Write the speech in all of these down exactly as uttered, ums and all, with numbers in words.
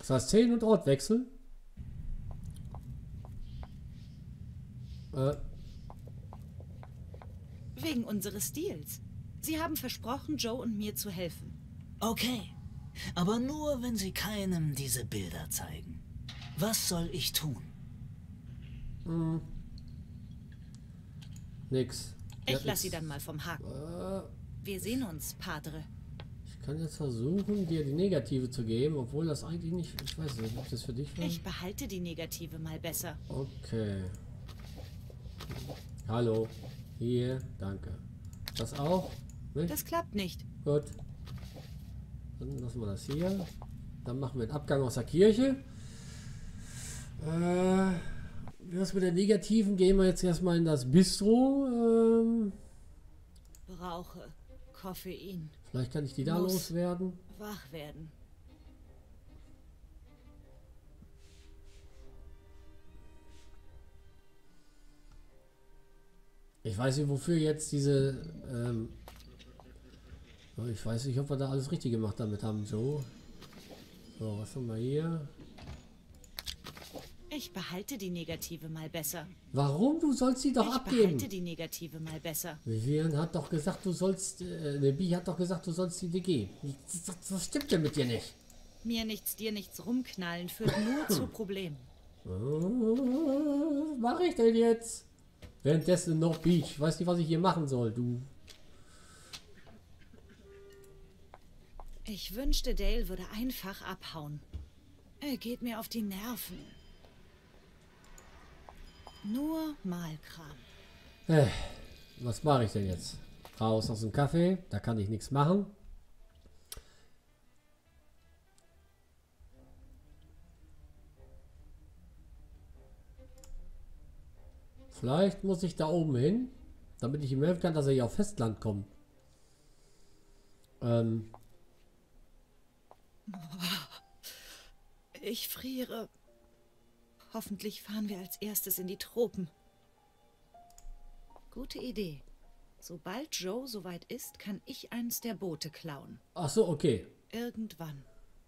Das heißt Szenen- und Ort wechseln. Äh, Wegen unseres Deals. Sie haben versprochen, Joe und mir zu helfen. Okay, aber nur, wenn Sie keinem diese Bilder zeigen. Was soll ich tun? mh, nix. Die Ich hat lasse sie nix. dann mal vom Haken. Äh, Wir sehen uns, Padre. ich kann jetzt versuchen, dir die Negative zu geben, obwohl das eigentlich nicht... Ich weiß nicht, ob das für dich war. Ich behalte die Negative mal besser. Okay. Hallo. Hier, danke. Das auch? Nicht? Das klappt nicht. Gut. Dann lassen wir das hier. Dann machen wir den Abgang aus der Kirche. Äh, was mit der Negativen? Gehen wir jetzt erstmal in das Bistro. Ähm, Brauche Koffein. vielleicht kann ich die da Muss. loswerden. Wach werden. Ich weiß nicht, wofür jetzt diese... Ähm, ich weiß nicht, ob wir da alles richtig gemacht damit haben, Joe. So, was haben wir hier? Ich behalte die Negative mal besser. Warum? Du sollst sie doch Ich abgeben. behalte die Negative mal besser. Vivian hat doch gesagt, du sollst... Äh, ne, Bi hat doch gesagt, du sollst sie dir geben. Was stimmt denn mit dir nicht? Mir nichts, dir nichts rumknallen führt nur zu Problemen. Was mache ich denn jetzt? Währenddessen noch Bi. Ich weiß nicht, was ich hier machen soll, du. Ich wünschte, Dale würde einfach abhauen. Er geht mir auf die Nerven. Nur Malkram. Äh, was mache ich denn jetzt? Raus aus dem Kaffee, da kann ich nichts machen. Vielleicht muss ich da oben hin, damit ich ihm helfen kann, dass er hier auf Festland kommt. Ähm, Ich friere. Hoffentlich fahren wir als erstes in die Tropen. Gute Idee. Sobald Joe soweit ist, kann ich eins der Boote klauen. ach so, okay. Irgendwann.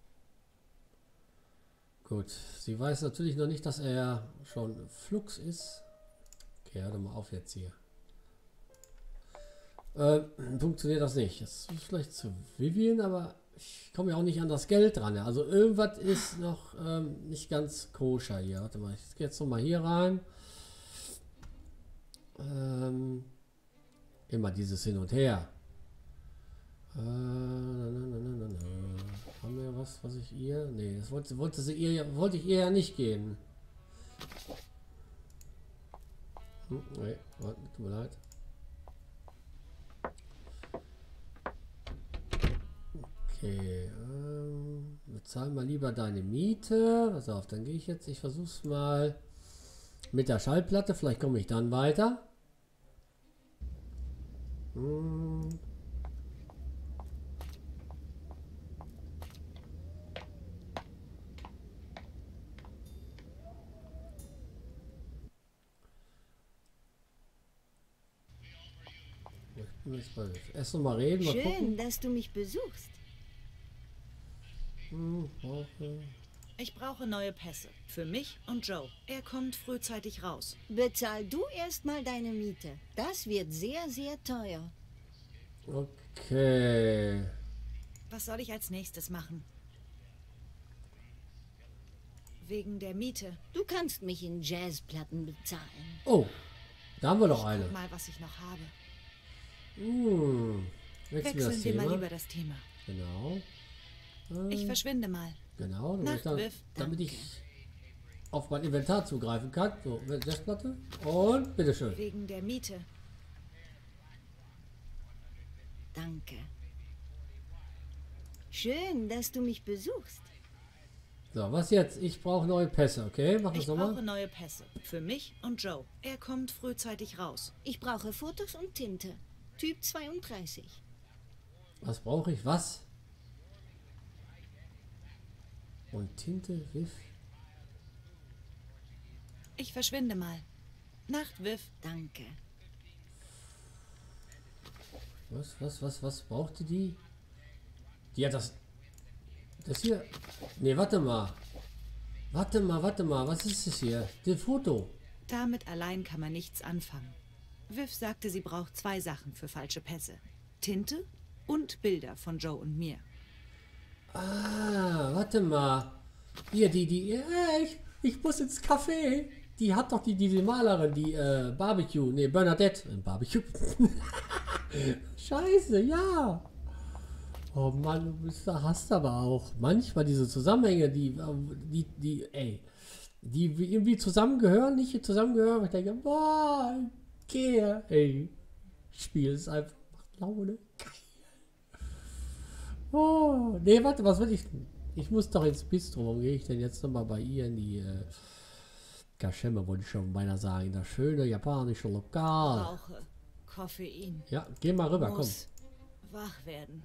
Gut, sie weiß natürlich noch nicht, dass er schon Flux ist. Okay, hör doch mal auf jetzt hier. Äh, funktioniert das nicht. Das ist vielleicht zu Vivian, aber ich komme ja auch nicht an das Geld dran. Also irgendwas ist noch ähm, nicht ganz koscher hier. Warte mal, ich gehe jetzt noch mal hier rein. Ähm, immer dieses Hin und Her. Äh, na, na, na, na, na. Haben wir was, was ich ihr... Nee, das wollte, wollte sie ihr, wollte ich ihr ja nicht geben. Hm, nee, warte, tut mir leid. Okay, ähm, bezahl mal lieber deine Miete. Pass auf, dann gehe ich jetzt, ich versuch's mal mit der Schallplatte, vielleicht komme ich dann weiter. Hm. Erst noch mal reden, mal Schön, gucken. dass du mich besuchst. Hm, okay. Ich brauche neue Pässe. Für mich und Joe. Er kommt frühzeitig raus. Bezahl du erstmal deine Miete. Das wird sehr, sehr teuer. Okay. Was soll ich als nächstes machen? Wegen der Miete. Du kannst mich in Jazzplatten bezahlen. Oh, da haben wir doch Ich eine. guck mal, was ich noch habe. Hm. Wechseln wir das Wechseln wir mal Thema. lieber das Thema. Genau. Ich Äh, verschwinde mal. genau, damit, dann, Nachtwiff, damit danke. ich auf mein Inventar zugreifen kann. So, Festplatte. Und bitteschön. Wegen der Miete. Danke. Schön, dass du mich besuchst. So, was jetzt? Ich brauche neue Pässe, okay? Mach das Ich brauche nochmal. neue Pässe. Für mich und Joe. Er kommt frühzeitig raus. Ich brauche Fotos und Tinte. Typ zweiunddreißig. Was brauche ich? Was? Und Tinte, Wiff. Ich verschwinde mal. Nachtwiff. Danke. Was, was, was, was brauchte die? Die hat das... Das hier. Ne, warte mal. Warte mal, warte mal. Was ist das hier? Das Foto. Damit allein kann man nichts anfangen. Viv sagte, sie braucht zwei Sachen für falsche Pässe. Tinte und Bilder von Joe und mir. Ah, warte mal. Hier, die, die. Ja, ich, ich muss ins Café. Die hat doch die, diese Malerin, die äh, Barbecue. Ne, Bernadette. Äh, Barbecue. Scheiße, ja. Oh Mann, du bist, da hast aber auch manchmal diese Zusammenhänge, die, die, die, ey, die irgendwie zusammengehören, nicht zusammengehören. Ich denke, boah, gehe, ey, Spiel ist einfach, macht Laune. Geil. Oh, nee, warte, was will ich denn? Ich muss doch ins Bistro. Warum gehe ich denn jetzt nochmal bei ihr in die, äh, Kashemme, wollte ich schon beinahe sagen, das schöne japanische Lokal. Rauche Koffein. Ja, geh mal rüber, Muss wach werden.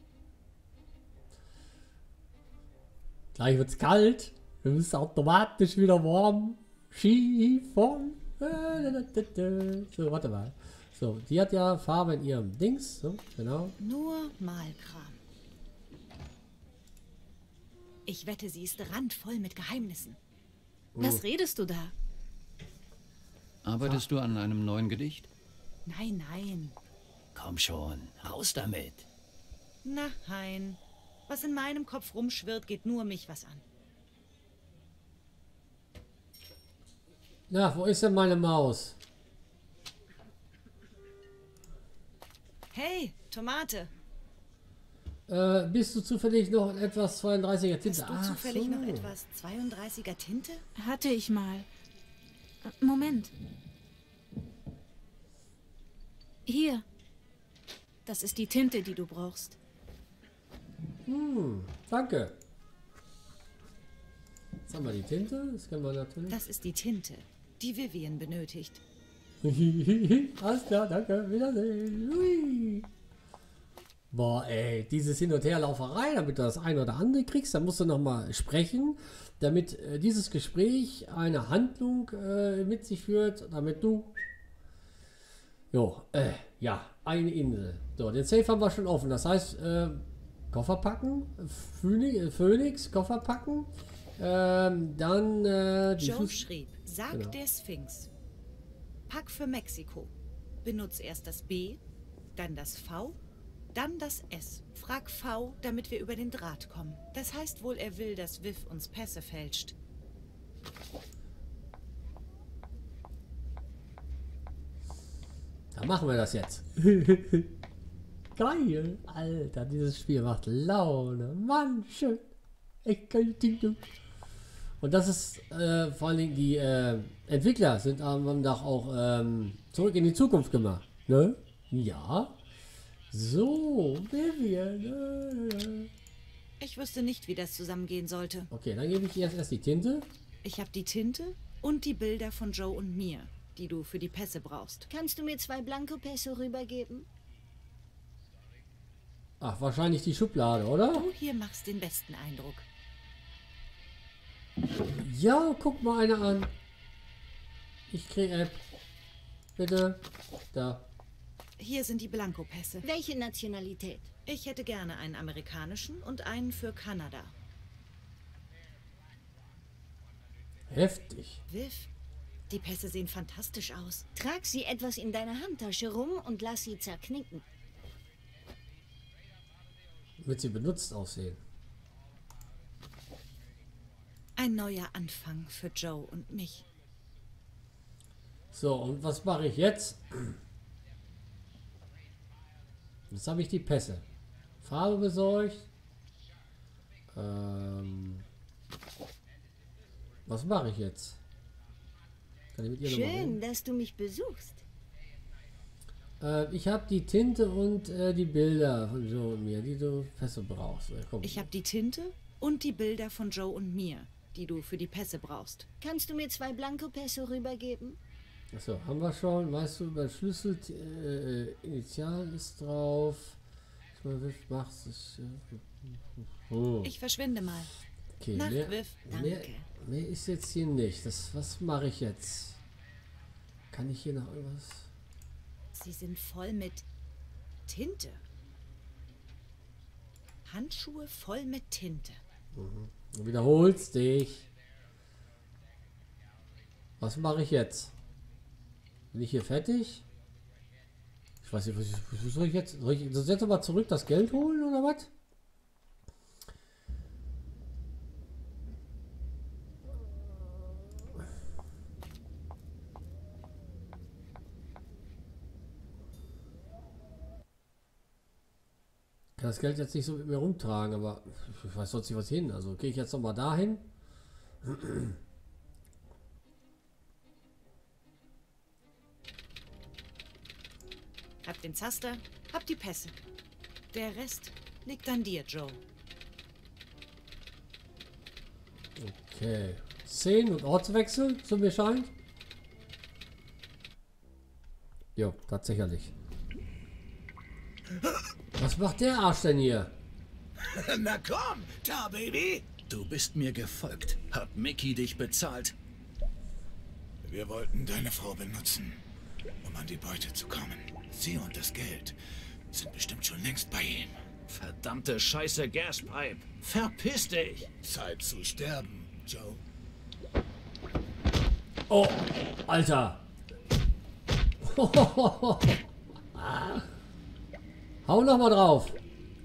Gleich wird's kalt. Du bist automatisch wieder warm. Skifahren. So, warte mal. So, die hat ja Farbe in ihrem Dings. So, genau. Nur Malkram. Ich wette, sie ist randvoll mit Geheimnissen. Was redest du da? Arbeitest du an einem neuen Gedicht? Nein, nein. Komm schon, raus damit. Na, Hein. Was in meinem Kopf rumschwirrt, geht nur mich was an. Na, wo ist denn meine Maus? Hey, Tomate. Äh, bist du zufällig noch in etwas zweiunddreißiger Tinte? Hast du Ach zufällig so. noch etwas zweiunddreißiger Tinte? Hatte ich mal. Äh, Moment. Hier. Das ist die Tinte, die du brauchst. Hm, danke. Jetzt haben wir die Tinte. Das können wir natürlich. Das ist die Tinte, die Vivian benötigt. Alles klar, danke. Wiedersehen. Hui. Boah, ey, dieses Hin- und Herlauferei, damit du das ein oder andere kriegst, da musst du nochmal sprechen, damit äh, dieses Gespräch eine Handlung äh, mit sich führt, damit du. Jo, äh, ja, eine Insel. So, den Safe haben wir schon offen. Das heißt, äh, Koffer packen, Phoenix, Phoenix Koffer packen, ähm, dann äh, die Joe Fuß schrieb, sag Genau. der Sphinx. Pack für Mexiko. Benutz erst das B, dann das V, dann das S. Frag V, damit wir über den Draht kommen. Das heißt wohl, er will, dass Viv uns Pässe fälscht. Dann machen wir das jetzt. Geil, Alter, dieses Spiel macht Laune. Mann, schön. Echt geil Ding. Und das ist äh, vor allen Dingen die äh, Entwickler sind haben doch auch ähm, zurück in die Zukunft gemacht. Ne? Ja. So, Vivian. Äh, Ich wüsste nicht, wie das zusammengehen sollte. Okay, dann gebe ich dir jetzt erst die Tinte. Ich habe die Tinte und die Bilder von Joe und mir, die du für die Pässe brauchst. Kannst du mir zwei Blanco-Pässe rübergeben? Ach, wahrscheinlich die Schublade, oder? Du hier machst den besten Eindruck. Ja, guck mal eine an. Ich krieg App. Bitte. Da. Hier sind die Blanko-Pässe. Welche Nationalität? Ich hätte gerne einen amerikanischen und einen für Kanada. Heftig. Viv, die Pässe sehen fantastisch aus. Trag sie etwas in deiner Handtasche rum und lass sie zerknicken. Wird sie benutzt aussehen. Ein neuer Anfang für Joe und mich. So, und was mache ich jetzt? Jetzt habe ich die Pässe. Farbe besorgt. Ähm, was mache ich jetzt? Kann ich mit ihr noch mal Schön, reden? dass du mich besuchst. Äh, ich habe die Tinte und äh, die Bilder von Joe und mir, die du Pässe brauchst. Äh, komm. Ich habe die Tinte und die Bilder von Joe und mir, die du für die Pässe brauchst. Kannst du mir zwei Blanco-Pässe rübergeben? Achso, haben wir schon. Weißt du, überschlüsselt äh, äh, Initial ist drauf. Ich mal, Viv machst es. Äh, oh. Ich verschwinde mal. Okay, Nacht, mehr, Viv. mehr, Danke. mehr ist jetzt hier nicht. Das, was mache ich jetzt? Kann ich hier noch irgendwas? Sie sind voll mit Tinte. Handschuhe voll mit Tinte. Mhm. Du wiederholst dich. Was mache ich jetzt? Bin ich hier fertig? Ich weiß nicht, was, ich, was soll ich jetzt? Soll ich das jetzt mal zurück das Geld holen oder was? Ich kann das Geld jetzt nicht so mit mir rumtragen, aber ich weiß sonst nicht was hin. Also gehe ich jetzt noch mal dahin. Hab den Zaster, hab die Pässe. Der Rest liegt an dir, Joe. Okay. Szenen- und Ortswechsel, so mir scheint. Jo, tatsächlich. Was macht der Arsch denn hier? Na komm, Tar Baby. Du bist mir gefolgt. Hat Mickey dich bezahlt? Wir wollten deine Frau benutzen, um an die Beute zu kommen. Sie und das Geld sind bestimmt schon längst bei ihm. Verdammte Scheiße, Gaspipe. Verpiss dich. Zeit zu sterben, Joe. Oh, Alter. Hau noch mal drauf.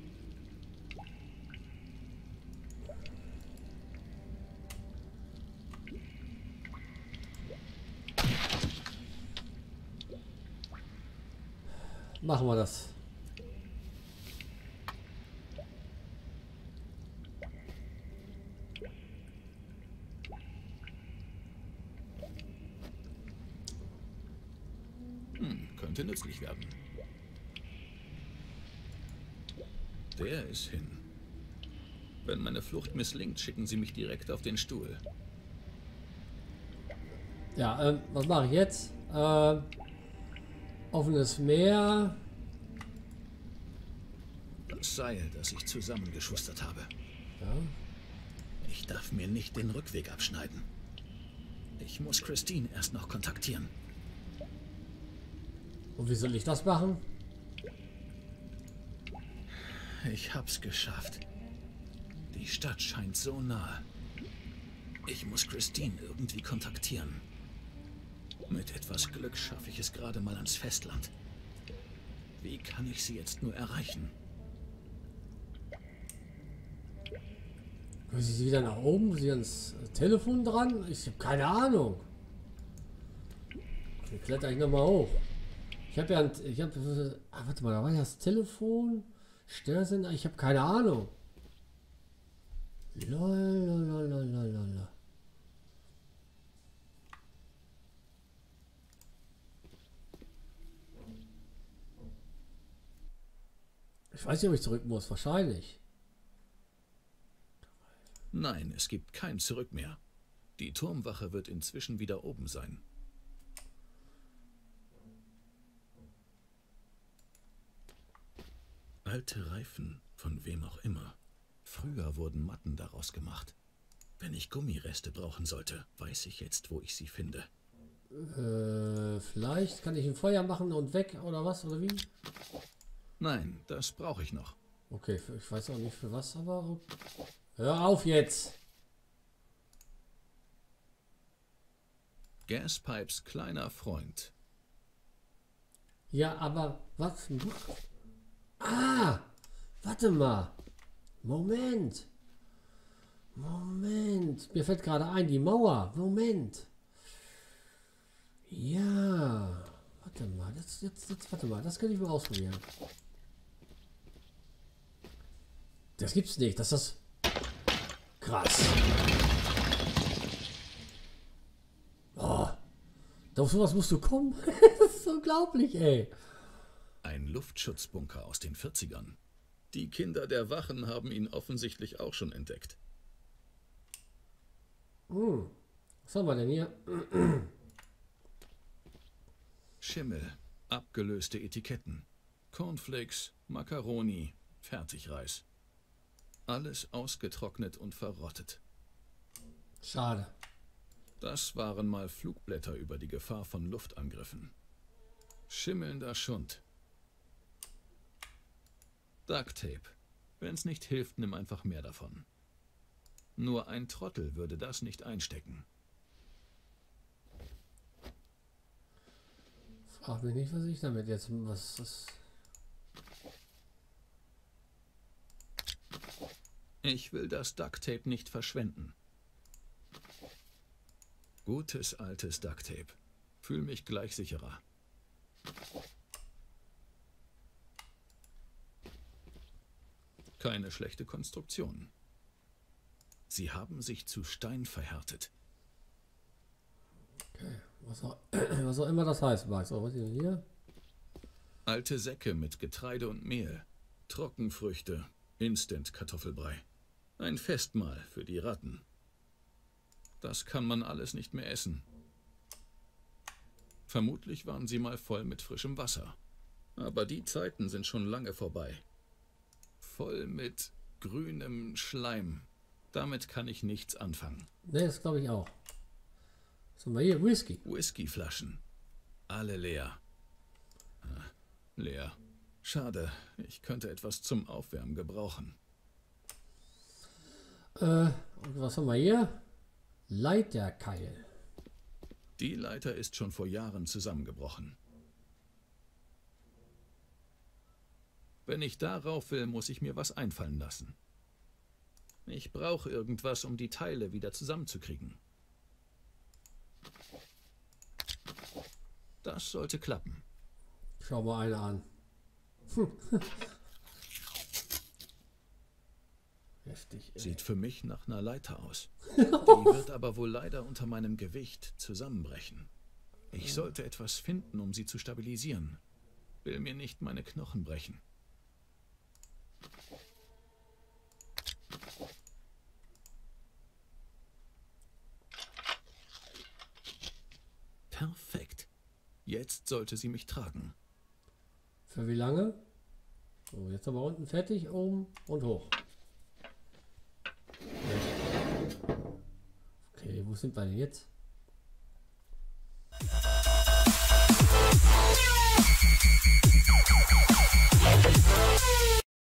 Machen wir das. Hm, könnte nützlich werden. Der ist hin. Wenn meine Flucht misslingt, schicken sie mich direkt auf den Stuhl. Ja, ähm, was mache ich jetzt? Ähm, offenes Meer. Das Seil, das ich zusammengeschustert habe. Ja. Ich darf mir nicht den Rückweg abschneiden. Ich muss Christine erst noch kontaktieren. Und wie soll ich das machen? Ich hab's geschafft. Die Stadt scheint so nah. Ich muss Christine irgendwie kontaktieren. Mit etwas Glück schaffe ich es gerade mal ans Festland. Wie kann ich sie jetzt nur erreichen? Muss ich sie wieder nach oben? Muss ich ans Telefon dran? Ich habe keine Ahnung. Dann kletter ich nochmal hoch. Ich habe ja ein, ich habe, ah, warte mal, da war ja das Telefon, Störsender, ich habe keine Ahnung. Lolololololol. Ich weiß nicht, ob ich zurück muss, wahrscheinlich. Nein, es gibt kein Zurück mehr. Die Turmwache wird inzwischen wieder oben sein. Alte Reifen, von wem auch immer. Früher wurden Matten daraus gemacht. Wenn ich Gummireste brauchen sollte, weiß ich jetzt, wo ich sie finde. Äh, vielleicht kann ich ein Feuer machen und weg oder was oder wie? Nein, das brauche ich noch. Okay, für, ich weiß auch nicht für was, aber hör auf jetzt. Gaspipes kleiner Freund. Ja, aber was? Ah, warte mal. Moment. Moment. Mir fällt gerade ein, die Mauer. Moment. Ja. Warte mal. Jetzt, jetzt, jetzt, warte mal. Das kann ich mal ausprobieren. Das gibt's nicht. Das ist das. Krass. Oh. Auf sowas musst du kommen. Das ist unglaublich, ey. Ein Luftschutzbunker aus den vierzigern. Die Kinder der Wachen haben ihn offensichtlich auch schon entdeckt. Hm. Was haben wir denn hier? Schimmel, abgelöste Etiketten, Cornflakes, Macaroni, Fertigreis. Alles ausgetrocknet und verrottet. Schade. Das waren mal Flugblätter über die Gefahr von Luftangriffen. Schimmelnder Schund. Duct Tape. Wenn's nicht hilft, nimm einfach mehr davon. Nur ein Trottel würde das nicht einstecken. Frag mich nicht, was ich damit jetzt... Was, was Ich will das Ducktape nicht verschwenden. Gutes altes Ducktape. Fühl mich gleich sicherer. Keine schlechte Konstruktion. Sie haben sich zu Stein verhärtet. Okay. Was auch, was auch immer das heißt, Max. Oh, was ist denn hier? Alte Säcke mit Getreide und Mehl. Trockenfrüchte. Instant-Kartoffelbrei. Ein Festmahl für die Ratten. Das kann man alles nicht mehr essen. Vermutlich waren sie mal voll mit frischem Wasser. Aber die Zeiten sind schon lange vorbei. Voll mit grünem Schleim. Damit kann ich nichts anfangen. Ne, das glaube ich auch. So, mal hier, Whisky. Whiskyflaschen. Alle leer. Ah, leer. Schade, ich könnte etwas zum Aufwärmen gebrauchen. Äh, und was haben wir hier? Leiterkeil. Die Leiter ist schon vor Jahren zusammengebrochen. Wenn ich darauf will, muss ich mir was einfallen lassen. Ich brauche irgendwas, um die Teile wieder zusammenzukriegen. Das sollte klappen. Schau mal eine an. Heftig, ey. Sieht für mich nach einer Leiter aus. Die wird aber wohl leider unter meinem Gewicht zusammenbrechen. Ich sollte etwas finden, um sie zu stabilisieren. Will mir nicht meine Knochen brechen. Perfekt. Jetzt sollte sie mich tragen. Für wie lange? So, jetzt aber unten fertig, oben und hoch. Okay, wo sind wir denn jetzt?